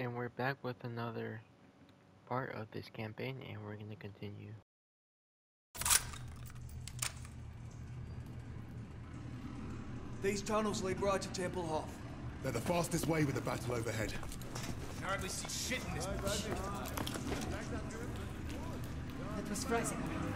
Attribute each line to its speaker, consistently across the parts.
Speaker 1: And we're back with another part of this campaign, and we're gonna continue.
Speaker 2: These tunnels lead right to Temple Hof.
Speaker 3: They're the fastest way with the battle overhead.
Speaker 4: I hardly see shit in this bullshit.
Speaker 5: That was Freisinger.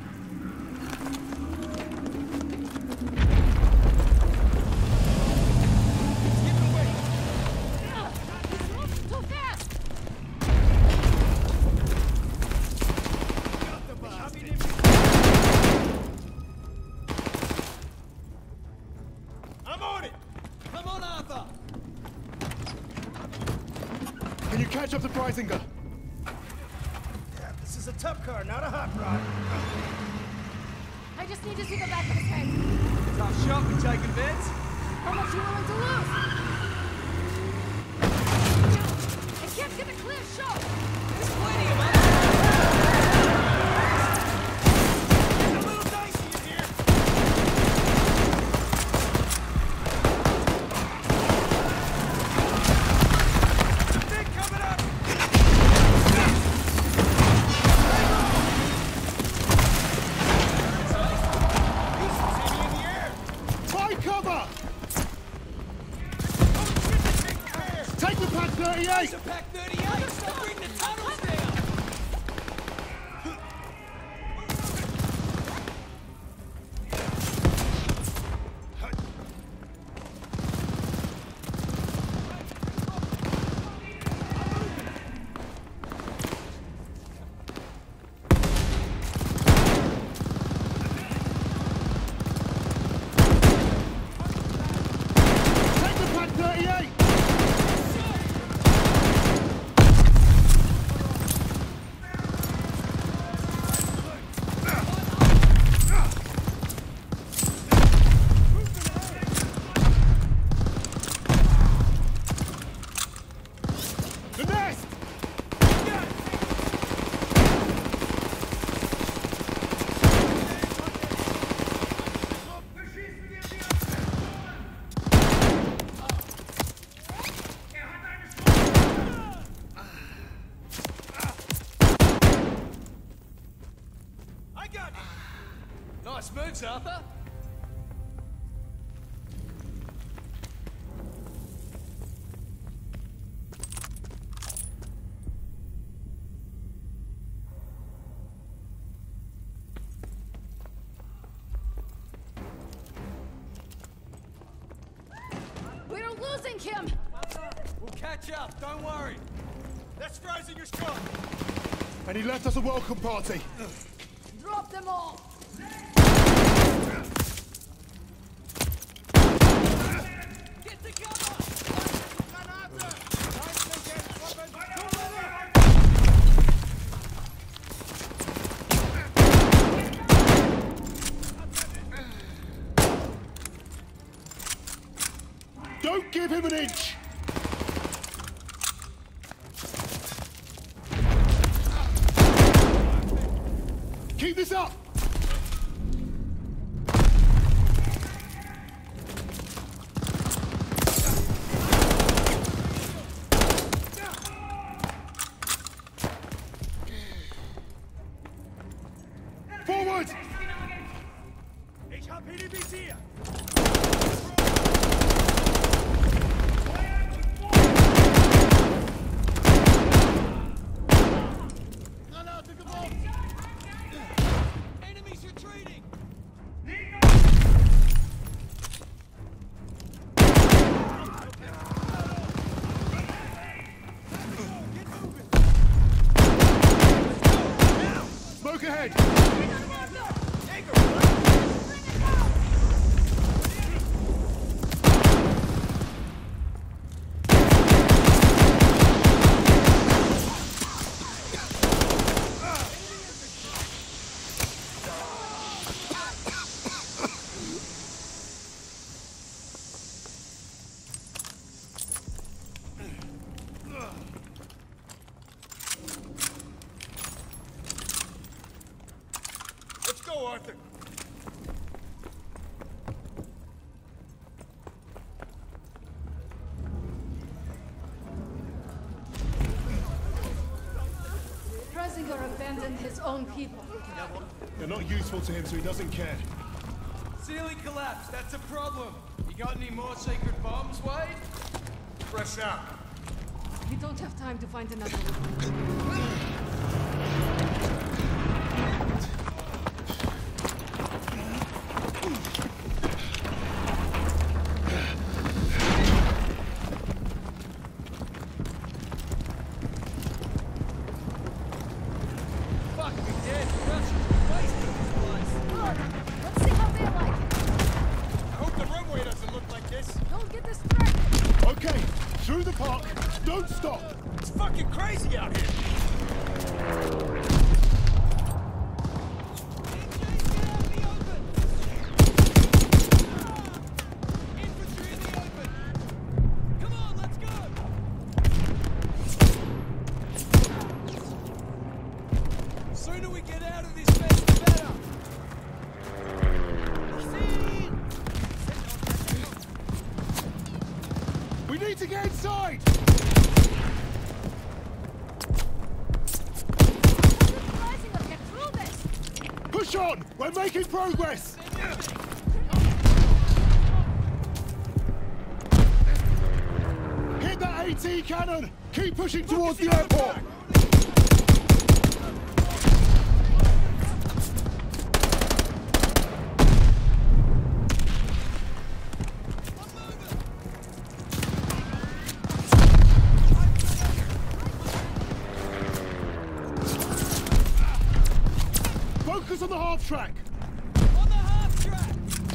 Speaker 3: Can you catch up to Freisinger?
Speaker 4: Yeah, this is a tough car, not a hot rod.
Speaker 5: I just need to see the back of his head.
Speaker 2: Tough shot, we taking bets?
Speaker 5: How much are you willing to lose? I can't get a clear shot.
Speaker 2: There's plenty of us.
Speaker 4: It's a little dicey in here. Big coming up.
Speaker 3: Find cover!
Speaker 4: Oh,
Speaker 3: Take the Pack 38!
Speaker 2: It's a Pack 38! So bring the tunnels down!
Speaker 3: Take the Pack 38! The nest!
Speaker 4: I got it. Nice moves, Arthur.
Speaker 5: We're losing him.
Speaker 2: We'll catch up, don't worry.
Speaker 4: That's Freisinger's car.
Speaker 3: And he left us a welcome party.
Speaker 5: Drop them all.
Speaker 2: Get the cover!
Speaker 3: Don't give him an inch! Keep this up! Forward!
Speaker 4: Ich hab hier die Visier. Granate geworfen.
Speaker 2: Enemies retreating!
Speaker 3: Smoke ahead!
Speaker 5: Freisinger abandoned his own people.
Speaker 3: They're not useful to him, so he doesn't care.
Speaker 2: Ceiling collapsed, that's a problem. You got any more sacred bombs, Wade?
Speaker 4: Fresh out.
Speaker 5: We don't have time to find another one.
Speaker 2: Fuck me dead, Russians are wasting this place.
Speaker 5: Good. Let's see how they like it.
Speaker 4: I hope the runway doesn't look like this.
Speaker 5: Don't get distracted.
Speaker 3: Okay, through the park. Don't stop.
Speaker 4: It's fucking crazy out here.
Speaker 2: Sooner we get out of this mess, the better.
Speaker 3: We need to get inside.
Speaker 5: Freisinger, get through this.
Speaker 3: Push on. We're making progress. Hit that AT cannon. Keep pushing towards the airport. Focus on the half track.
Speaker 2: On the half track.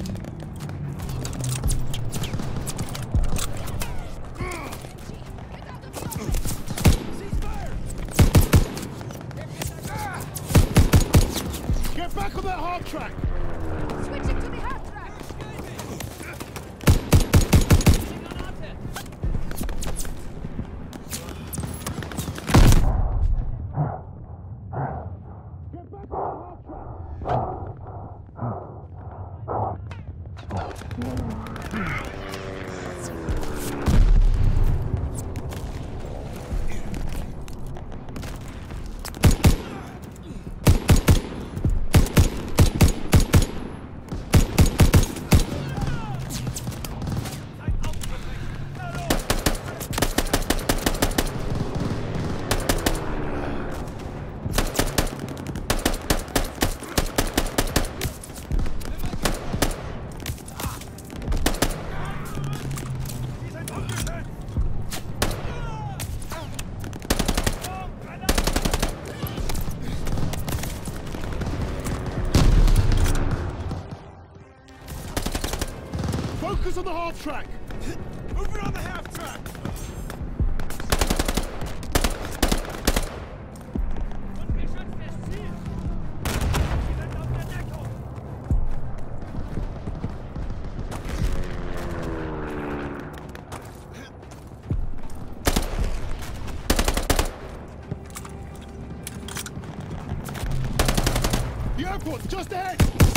Speaker 3: Get back on that half track.
Speaker 5: Switching to the half track.
Speaker 3: Get back on the half track. Focus on the half track.
Speaker 4: Move it on the half track.
Speaker 3: The airport's just ahead.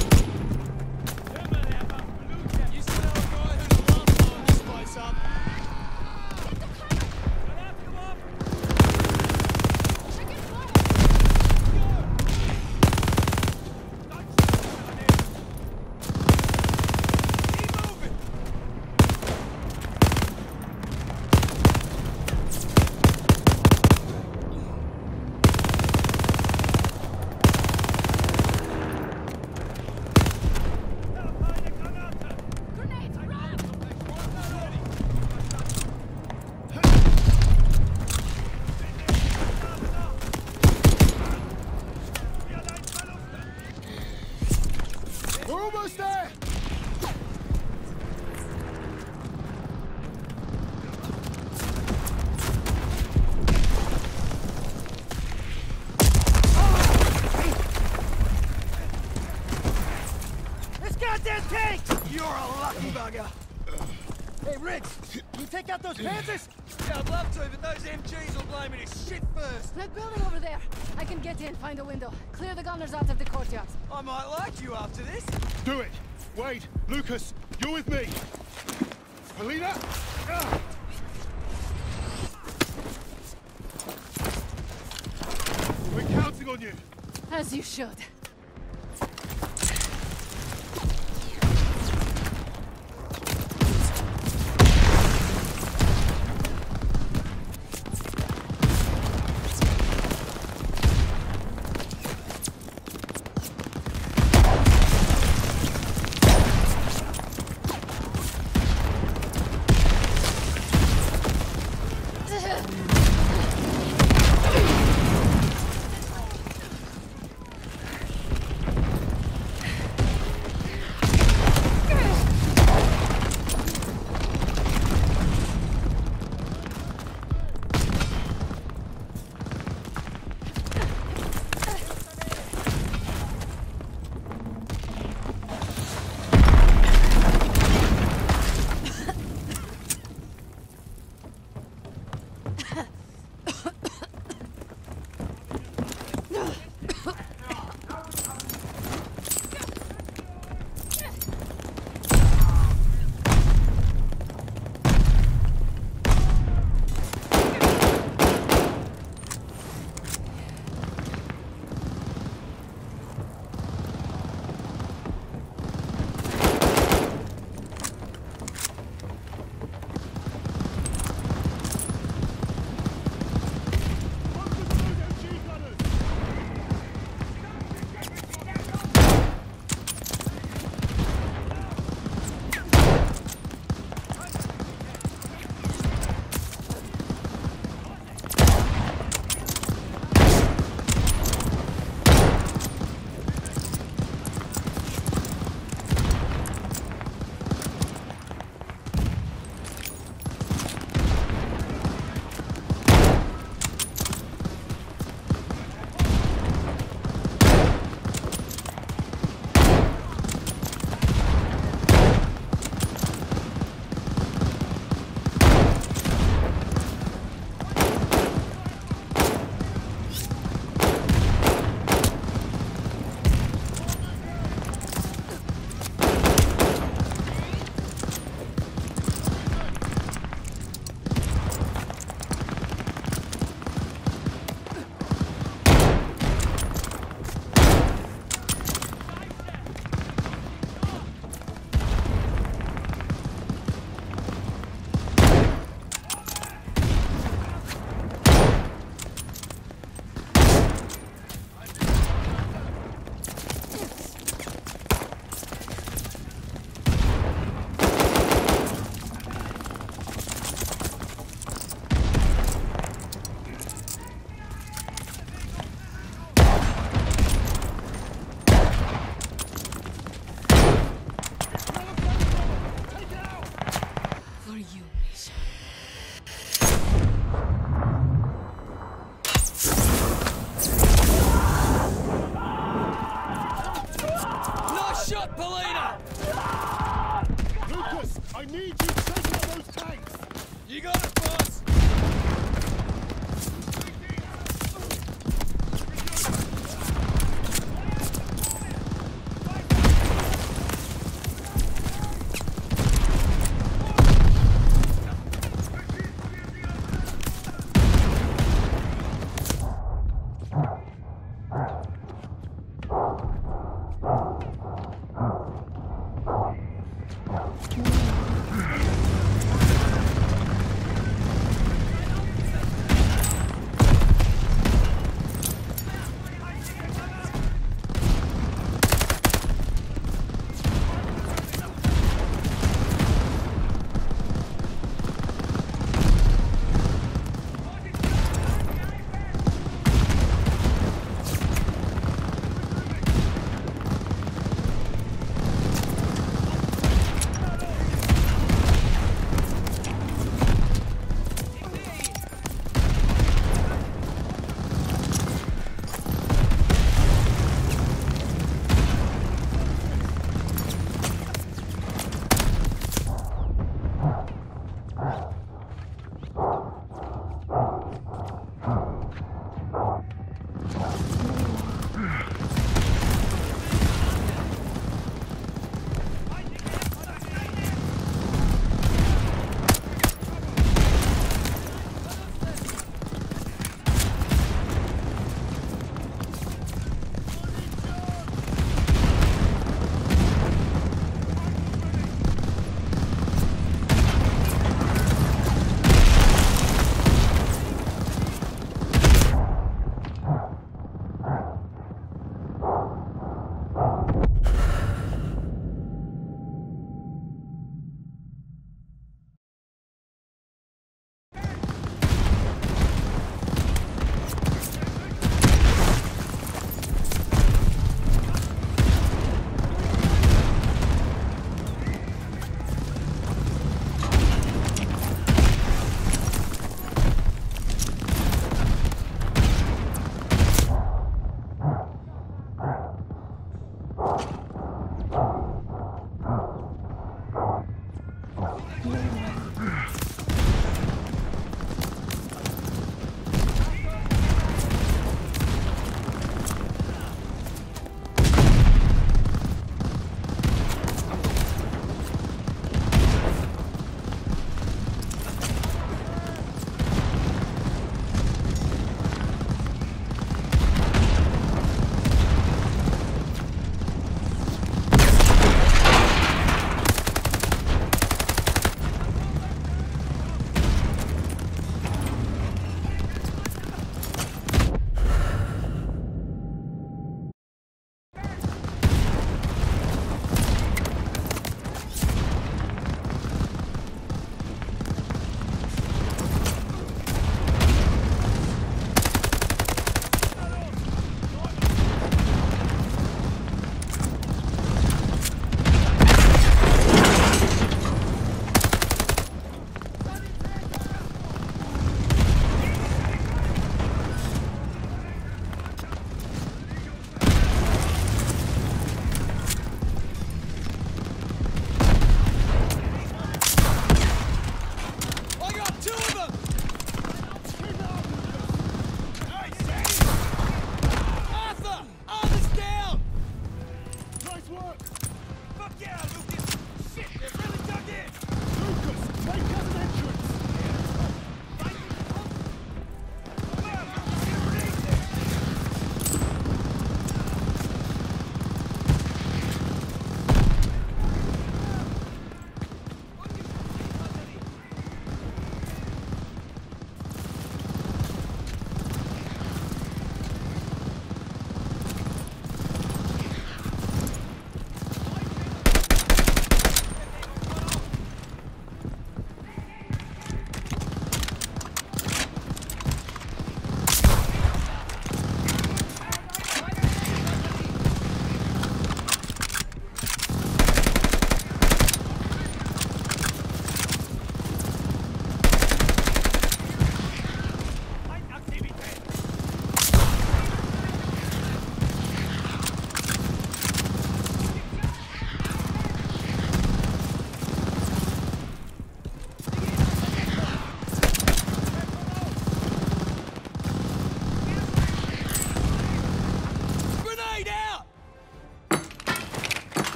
Speaker 2: You still know a guy who'd love to blow this place up.
Speaker 5: Check it forward.
Speaker 2: Keep moving.
Speaker 5: Grenades, run!
Speaker 3: We're almost there.
Speaker 4: This goddamn tank! You're a lucky bugger. Hey, Riggs, can you take out those Panzers?
Speaker 2: Yeah, I'd love to, but those MGs will blame me to shit first.
Speaker 5: That building over there. I can get in, find a window. Clear the gunners out of the courtyard.
Speaker 2: I might like you after this.
Speaker 3: Do it. Wade, Lucas, you're with me. Polina? Ah. We're counting on you.
Speaker 5: As you should.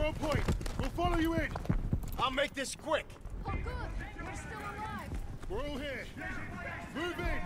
Speaker 3: on point. We'll follow you in.
Speaker 4: I'll make this quick.
Speaker 5: Oh, good. We're still alive.
Speaker 3: We're all here. Move in.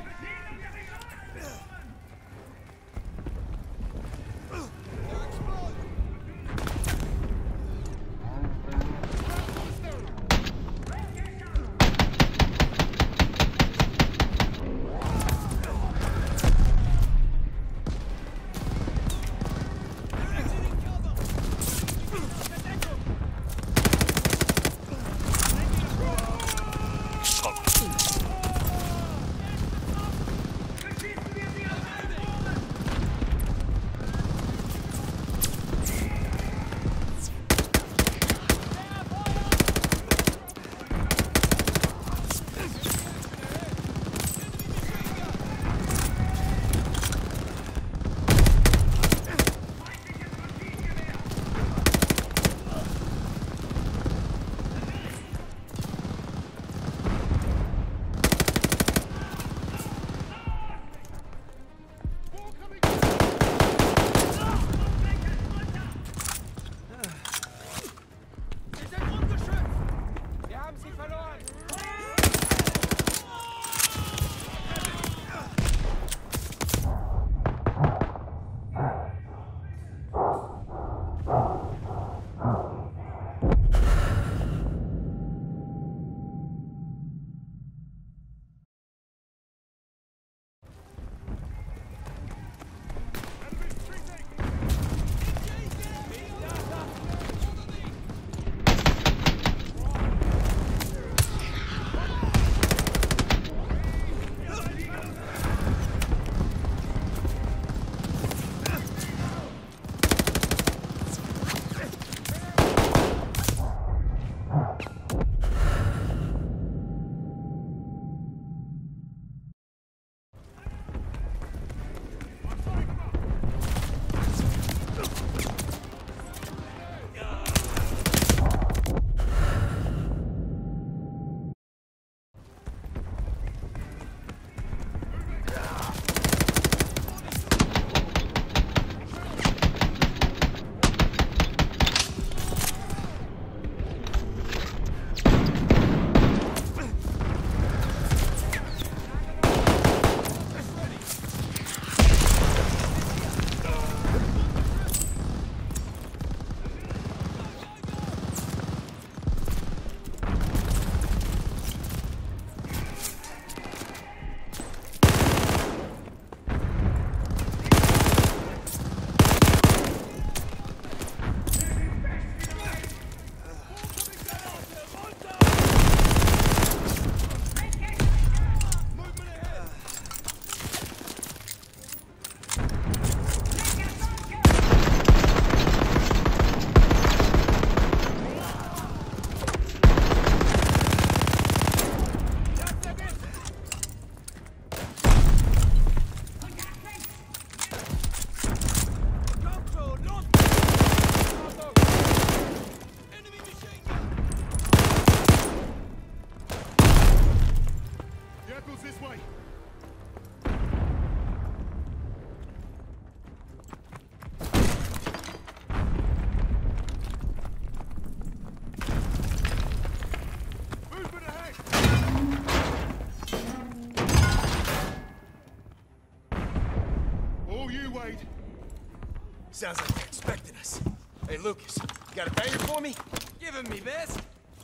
Speaker 4: Sounds like they're expecting us. Hey, Lucas, you got a banger for me?
Speaker 2: Give him me best.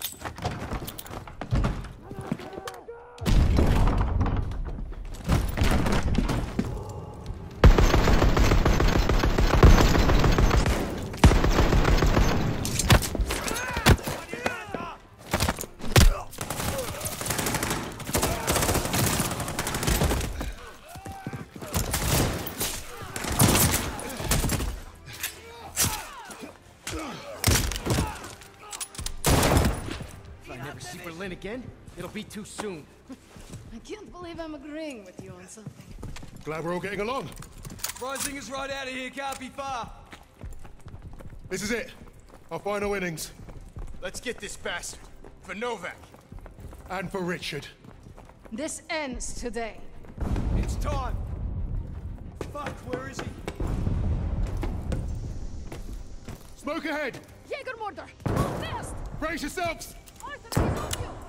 Speaker 4: Again? It'll be too soon.
Speaker 5: I can't believe I'm agreeing with you on something.
Speaker 3: Glad we're all getting along.
Speaker 2: Rising's right out of here, can't be far.
Speaker 3: This is it. Our final innings.
Speaker 4: Let's get this bastard. For Novak.
Speaker 3: And for Richard.
Speaker 5: This ends today.
Speaker 2: It's time. Fuck, where is he?
Speaker 3: Smoke ahead!
Speaker 5: Jägermorder! Move fast!
Speaker 3: Brace yourselves!
Speaker 5: Arthur, he's on you!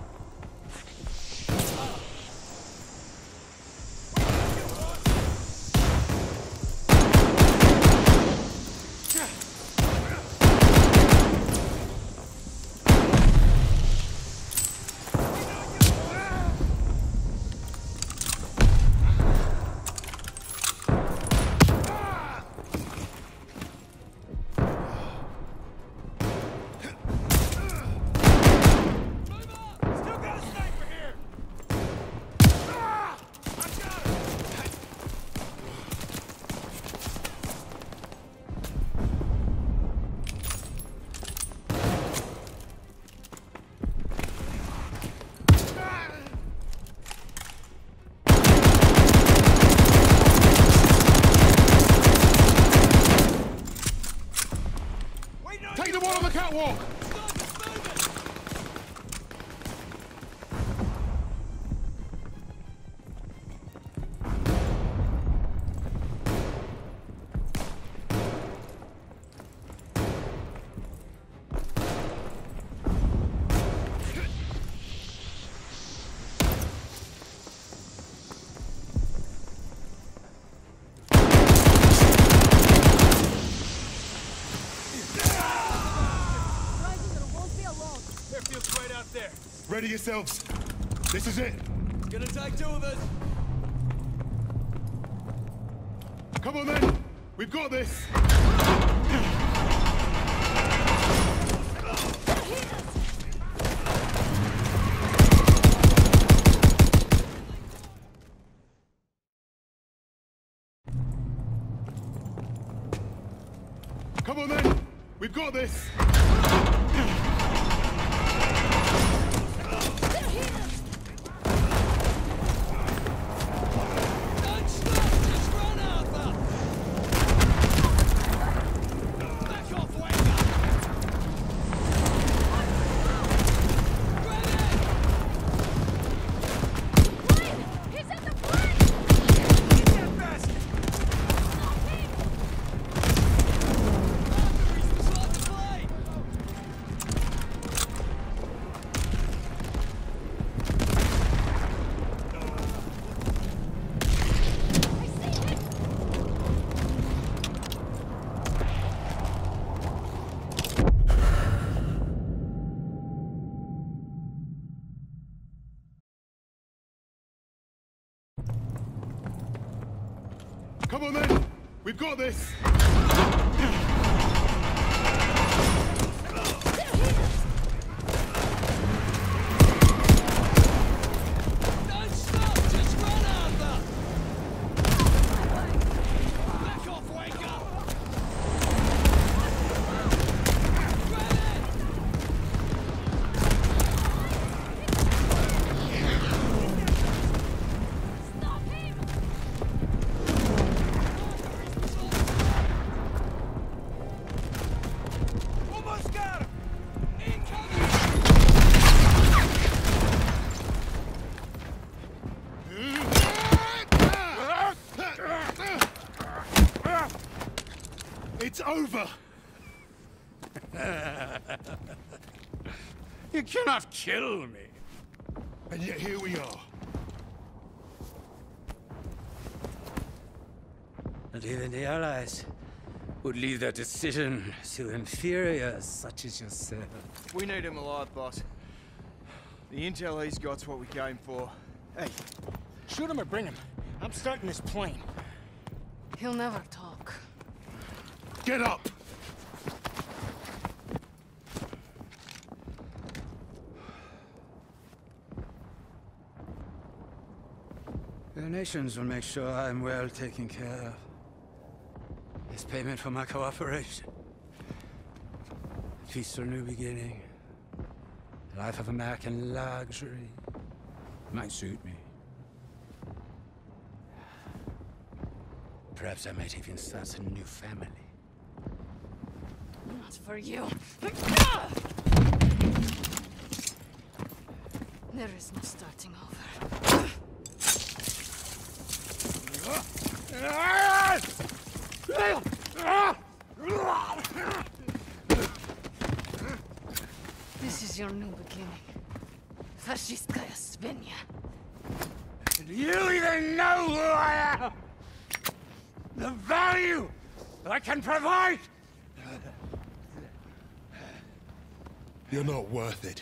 Speaker 3: Take the one on the catwalk!
Speaker 2: Airfield's right out there.
Speaker 3: Ready yourselves. This is it.
Speaker 2: It's gonna take two of us.
Speaker 3: Come on then. We've got this. Come on then. We've got this. Come on then. We've got this.
Speaker 2: Don't stop! Just run, Arthur! Back off, wake up!
Speaker 5: Stop him!
Speaker 2: Almost got him! Incoming!
Speaker 3: It's over.
Speaker 6: You cannot kill me.
Speaker 3: And yet here we are.
Speaker 6: And even the Allies would leave their decision to inferiors such as yourself.
Speaker 2: We need him alive, boss. The intel he's got's what we came for.
Speaker 4: Hey, shoot him or bring him. I'm starting this plane.
Speaker 5: He'll never talk.
Speaker 3: Get up.
Speaker 6: The nations will make sure I'm well taken care of. As payment for my cooperation. A peaceful new beginning. A life of American luxury. Might suit me. Perhaps I might even start a new family.
Speaker 5: Not for you. There is no starting over. This is your new beginning. Fascistkaya Svenja.
Speaker 6: Do you even know who I am? The value that I can provide?
Speaker 3: You're not worth it.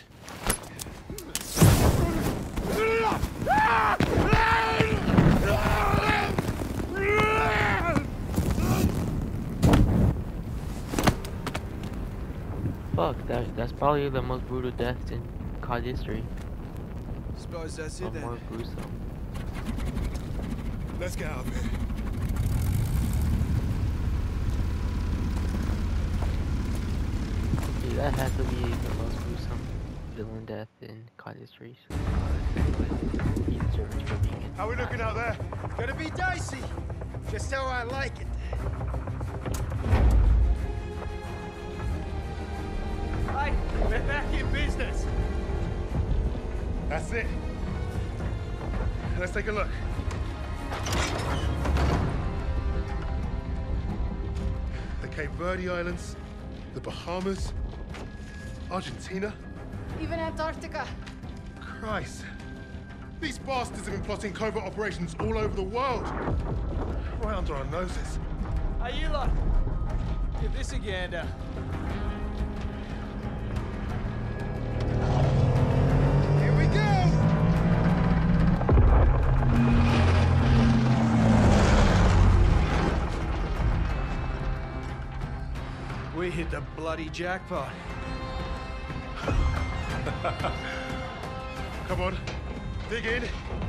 Speaker 1: Fuck, that's probably the most brutal death in COD history.
Speaker 2: Suppose that's
Speaker 1: Or
Speaker 2: it then.
Speaker 1: more gruesome.
Speaker 3: Let's get out of here.
Speaker 1: Dude, that has to be the most gruesome villain death in COD history. He deserves for being in.
Speaker 3: How are we looking out there?
Speaker 4: Gonna be dicey. Just how I like it. Right, we're back in business.
Speaker 3: That's it. Let's take a look. The Cape Verde Islands, the Bahamas, Argentina.
Speaker 5: Even Antarctica.
Speaker 3: Christ. These bastards have been plotting covert operations all over the world. Right under our noses.
Speaker 4: Hey, you lot. Give this a gander. Here we go!
Speaker 2: We hit the bloody jackpot.
Speaker 3: Come on, dig in.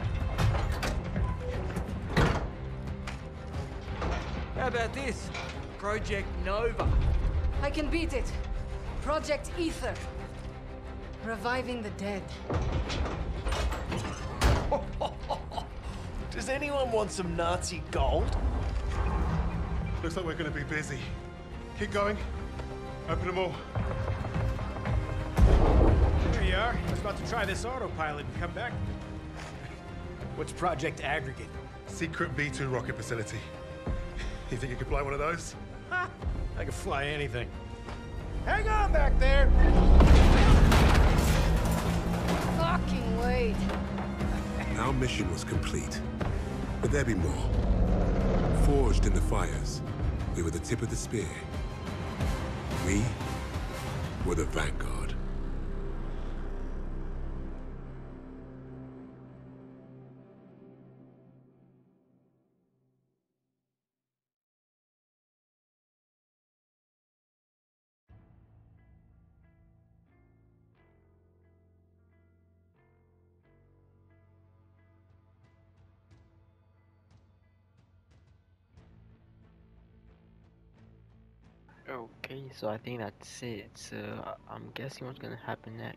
Speaker 2: How about this? Project Nova.
Speaker 5: I can beat it. Project Ether. Reviving the dead.
Speaker 7: Does anyone want some Nazi gold?
Speaker 3: Looks like we're gonna be busy. Keep going. Open them all.
Speaker 4: There you are. I was about to try this autopilot and come back. What's Project Aggregate?
Speaker 3: Secret V2 rocket facility. You think you could fly one of those?
Speaker 4: Ha! I can fly anything. Hang on back there!
Speaker 5: Fucking wait.
Speaker 8: Our mission was complete, but there'd be more. Forged in the fires, we were the tip of the spear. We were the vanguard.
Speaker 1: Okay, so I think that's it. So I'm guessing what's gonna happen next.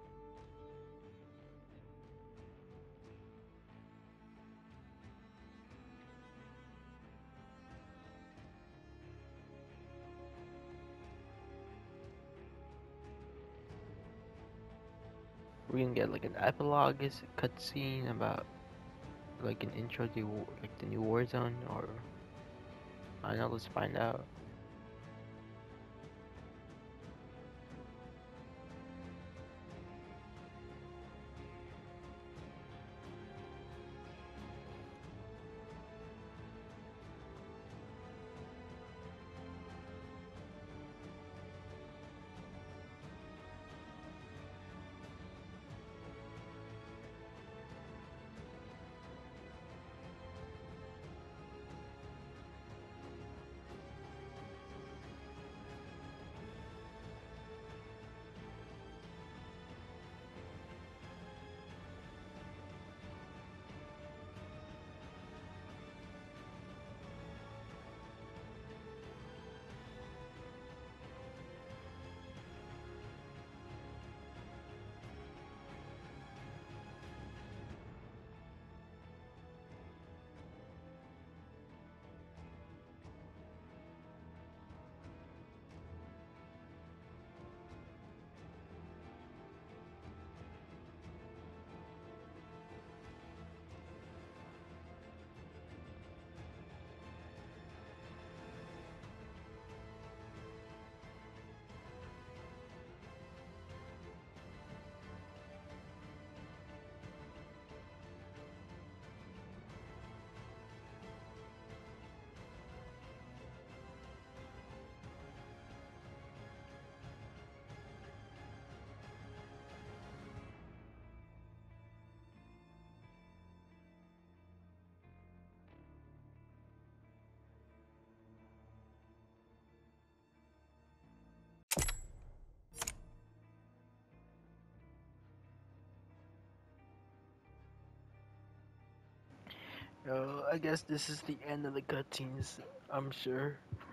Speaker 1: We're gonna get like an epilogue, is a cutscene about like an intro to like the new Warzone, or I don't know. Let's find out. I guess this is the end of the cutscenes, I'm sure.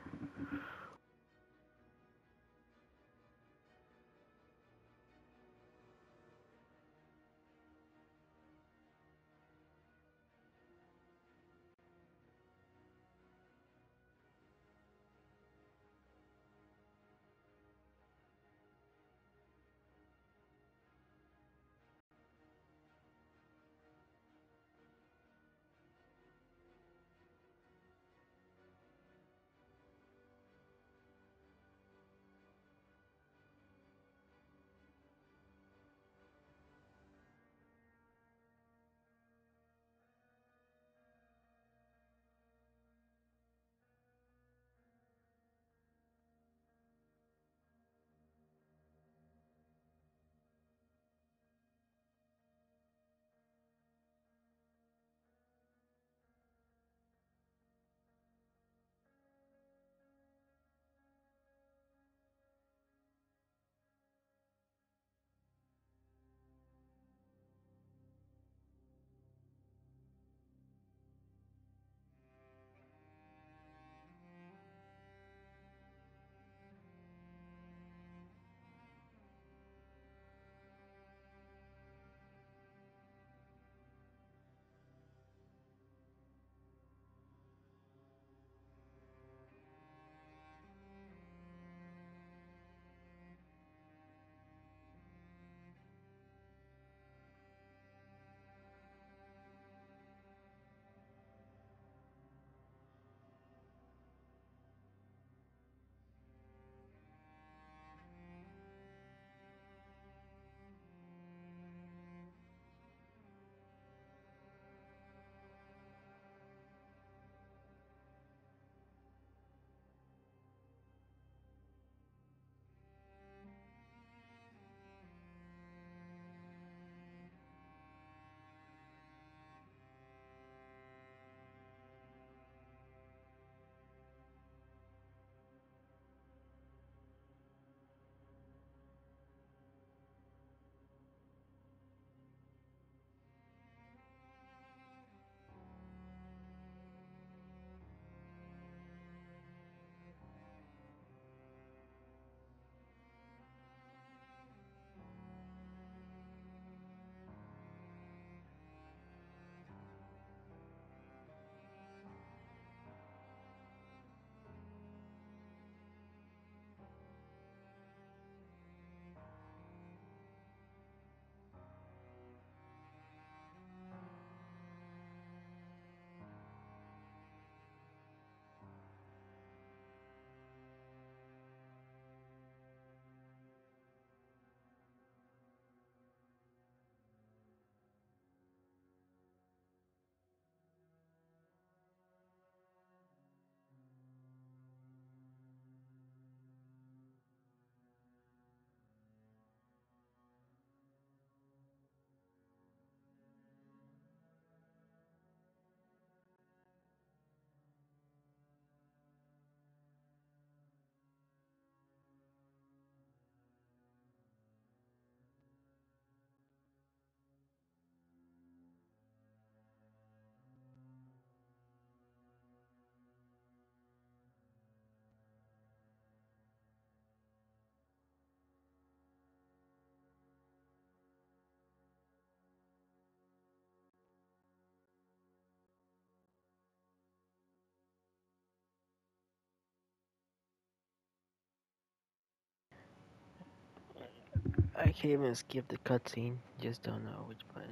Speaker 1: I can't even skip the cutscene. Just don't know which button.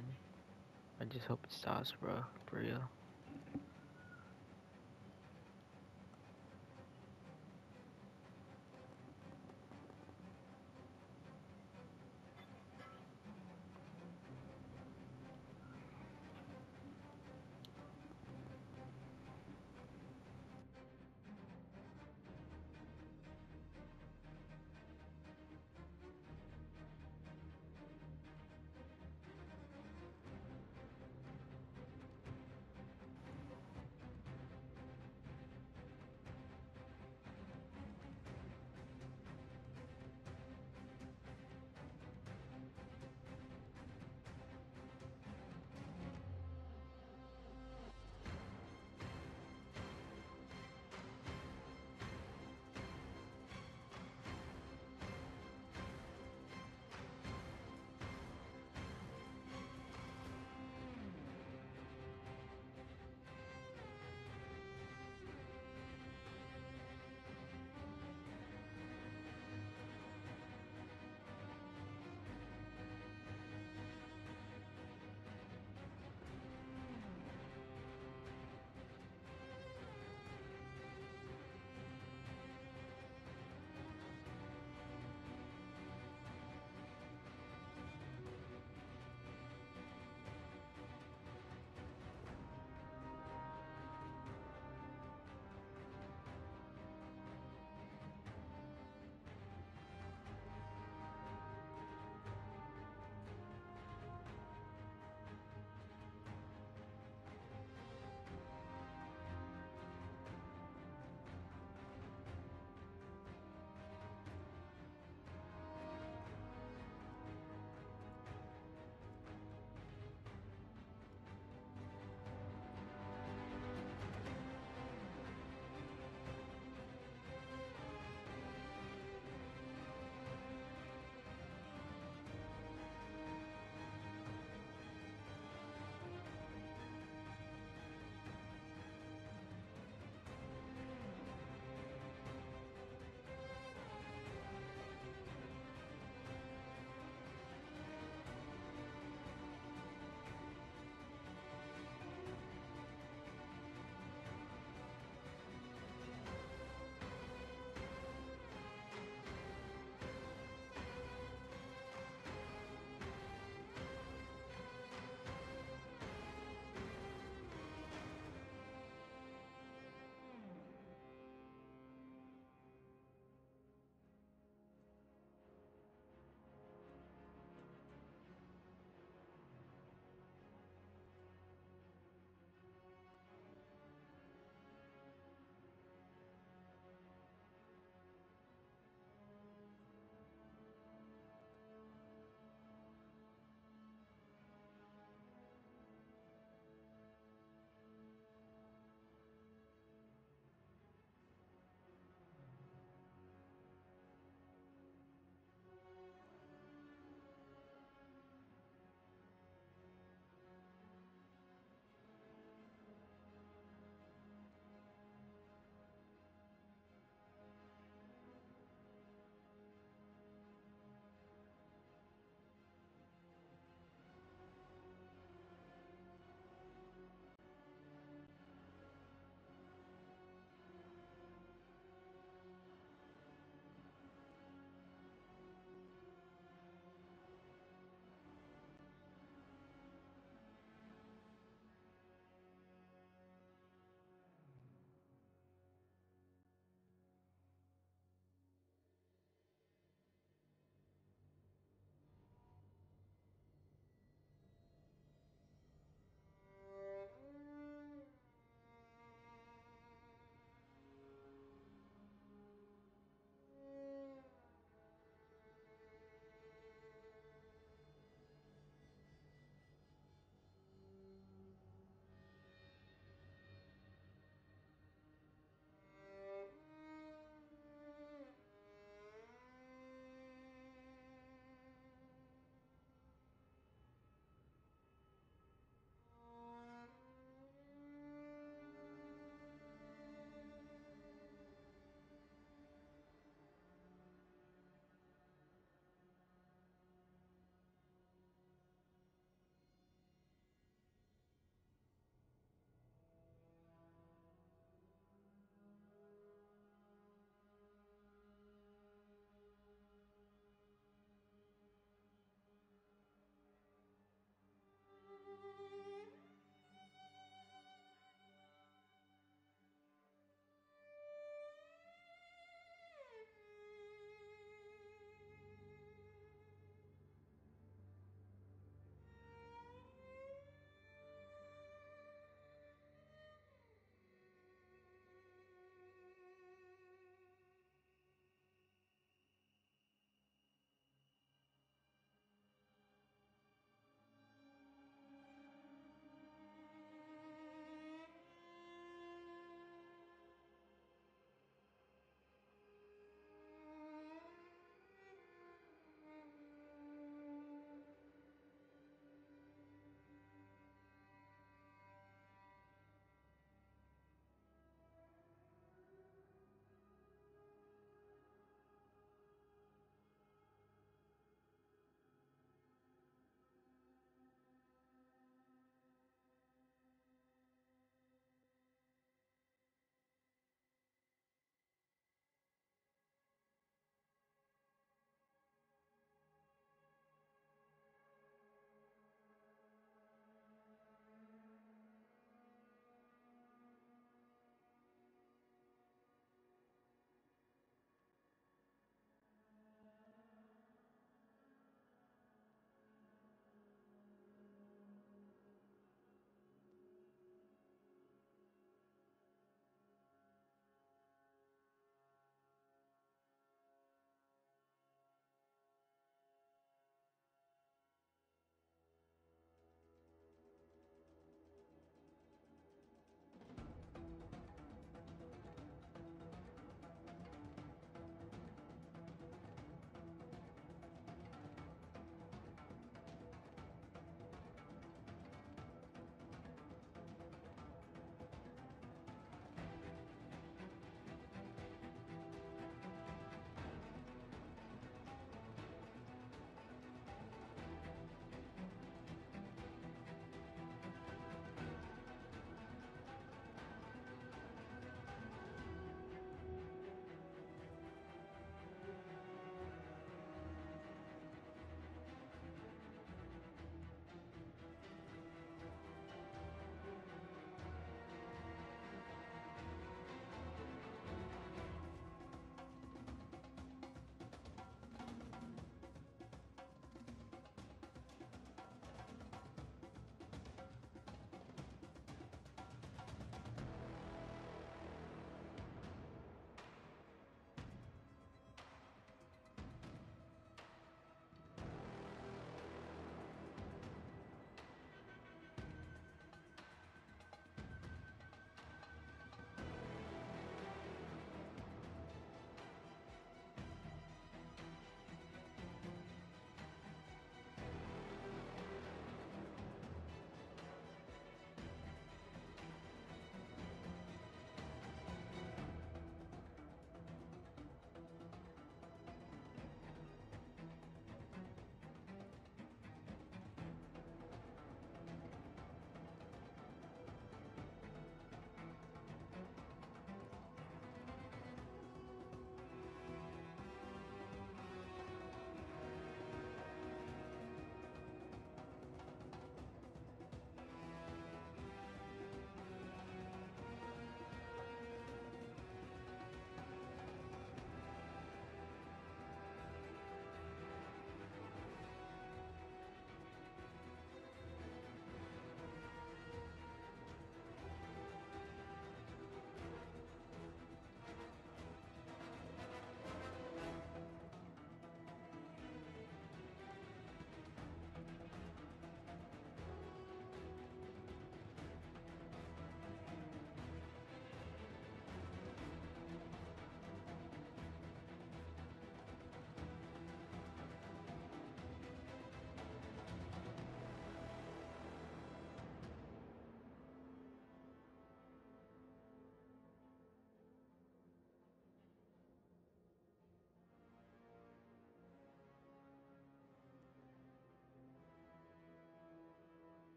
Speaker 1: I just hope it stops, bro. For real.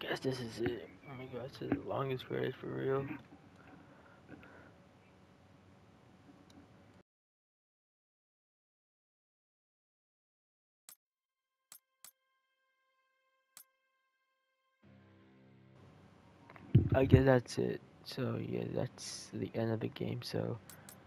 Speaker 1: guess this is it. Oh my god, it's the longest credits for real. I guess that's it. So yeah, that's the end of the game. So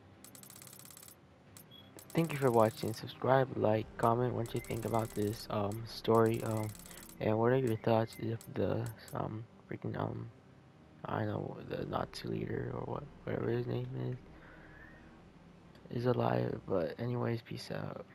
Speaker 1: thank you for watching. Subscribe, like, comment what you think about this story. And what are your thoughts if the freaking I don't know, the Nazi leader or whatever his name is alive. But anyways, peace out.